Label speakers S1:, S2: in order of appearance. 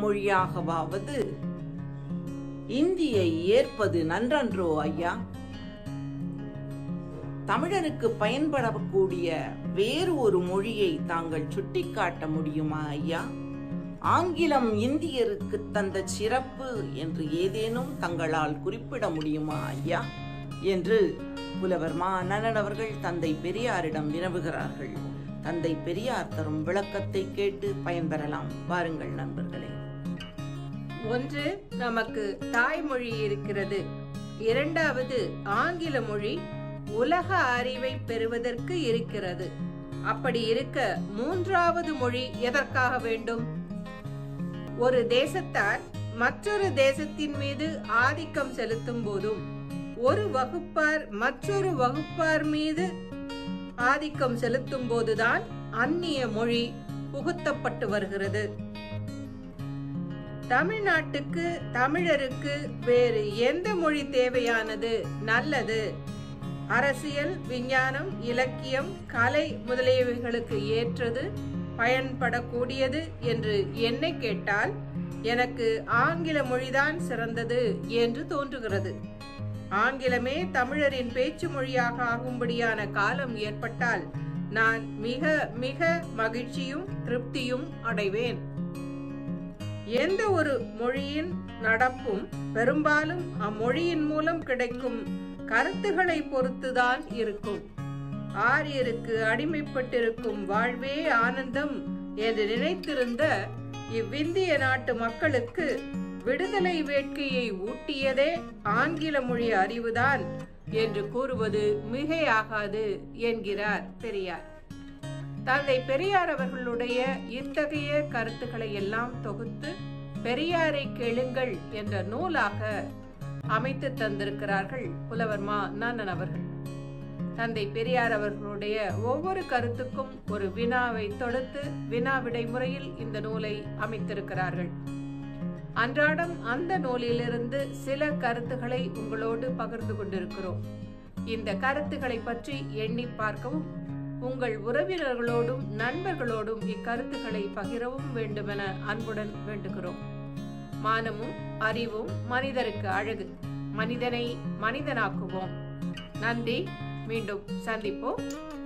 S1: மொழியாகவாவது இந்தியை ஏற்பது நன்றன்றோ ஐயா? தமிழருக்கு பயன்படக்கூடிய வேறு ஒரு மொழியை தாங்கள் சுட்டிக்காட்ட முடியுமா ஐயா? ஆங்கிலம் இந்தியருக்கு தந்த சிறப்பு என்று ஏதேனும் தங்களால் குறிப்பிட முடியுமா ஐயா என்று புலவர் மா. அண்ணன் அவர்கள் தந்தை பெரியாரிடம் வினவுகிறார்கள். தந்தை பெரியார் தரும் விளக்கத்தை கேட்டு பயன்பெறலாம். வாருங்கள் நண்பர்களே.
S2: ஒன்று, நமக்கு தாய்மொழி இருக்கிறது. இரண்டாவது, ஆங்கில மொழி உலக அறிவை பெறுவதற்கு இருக்கிறது. அப்படி இருக்க மூன்றாவது மொழி எதற்காக வேண்டும்? ஒரு தேசத்தார் மற்றொரு தேசத்தின் மீது ஆதிக்கம் செலுத்தும் போதும், ஒரு வகுப்பார் மற்றொரு வகுப்பார் மீது ஆதிக்கம் செலுத்தும் போதுதான் அந்நிய மொழி புகுத்தப்பட்டு வருகிறது. தமிழ்நாட்டுக்கு தமிழருக்கு வேறு எந்த மொழி தேவையானது, நல்லது, அரசியல், விஞ்ஞானம், இலக்கியம், கலை முதலியவைகளுக்கு ஏற்றது, பயன்படக்கூடியது என்று என்னை கேட்டால் எனக்கு ஆங்கில மொழிதான் சிறந்தது என்று தோன்றுகிறது. ஆங்கிலமே தமிழரின் பேச்சு மொழியாக ஆகும்படியான காலம் ஏற்பட்டால் நான் மிக மிக மகிழ்ச்சியும் திருப்தியும் அடைவேன். எந்த ஒரு மொழியின் நடப்பும் பெரும்பாலும் அம்மொழியின் மூலம் கிடைக்கும் கருத்துக்களை பொறுத்துதான் இருக்கும். ஆரியருக்கு அடிமைப்பட்டிருக்கும் வாழ்வே ஆனந்தம் என்று நினைத்திருந்த இவ்விந்திய நாட்டு மக்களுக்கு விடுதலை வேட்கையை ஊட்டியதே ஆங்கில மொழி அறிவுதான் என்று கூறுவது மிகையாகாது என்கிறார் பெரியார். தந்தை பெரியார் அவர்களுடைய இத்தகைய கருத்துக்களை எல்லாம் தொகுத்து பெரியாரை கேளுங்கள் என்ற நூலாக அமைத்து தந்திருக்கிறார்கள் புலவர் மா. அண்ணன் அவர்கள். தந்தை பெரியார் அவர்களுடைய ஒவ்வொரு கருத்துக்கும் ஒரு வினாவை தொடுத்து வினா விடை முறையில் இந்த நூலை அமைத்திருக்கிறார்கள். அன்றாடம் அந்த நூலிலிருந்து சில கருத்துக்களை உங்களோடு பகிர்ந்து கொண்டிருக்கிறோம். இந்த கருத்துக்களை பற்றி எண்ணி பார்க்கவும், உங்கள் உறவினர்களோடும் நண்பர்களோடும் இக்கருத்துக்களை பகிரவும் வேண்டுமென அன்புடன் வேண்டுகிறோம். மானமும் அறிவும் மனிதருக்கு அழகு. மனிதனை மனிதனாக்குவோம். நன்றி. மீண்டும் சந்திப்போம்.